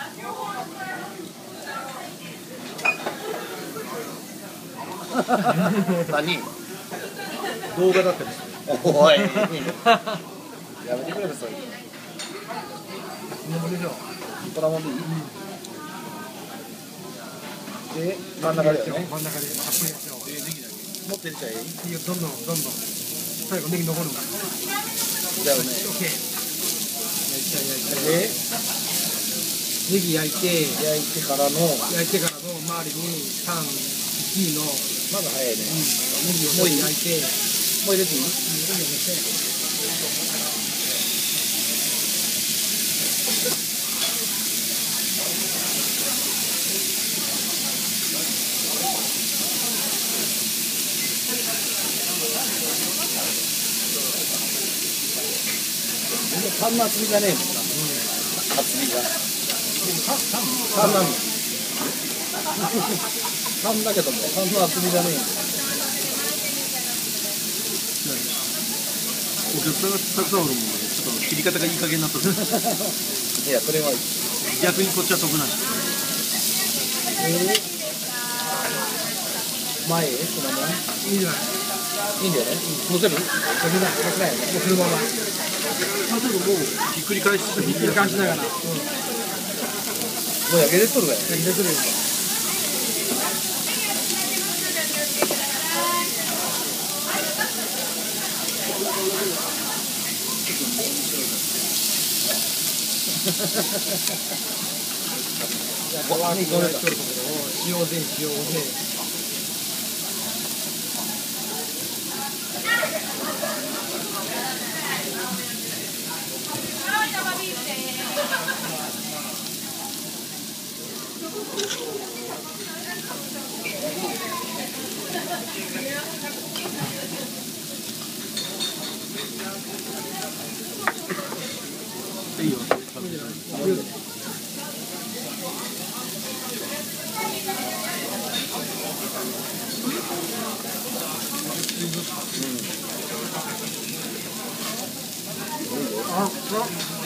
何？ 動画だったりする。 おいやめてくれるそれ。 こんなもんでしょ。 こんなもんでいい？で真ん中だよね。 真ん中でたっぷりやっちゃおう。 ネギだけ持ってるじゃいい？ いいよ、どんどん最後ネギ残るんだ。 だよね。 オッケー。 でネギ焼いてからの周りにタン、1のまだ早いね。 ネギを焼いて、 もう入れていい？パンの厚みじゃねえもんな。厚みが。パンなんだ。パンだけども、パンの厚みじゃねえんだ。 お客さんがたくさんおるもんね。ちょっと切り方がいい加減になった。 いや、それはいい。 逆にこっちは得ない。 前へ、そのまま。いいいじゃない。 いんだよね。乗せる？乗せない。もうそのまま。 もうひっくり返しながら。もう焼けてっとるわよ。 焼けてっとるよ。 ご飯にこれとるところを塩で。いいよ。あ、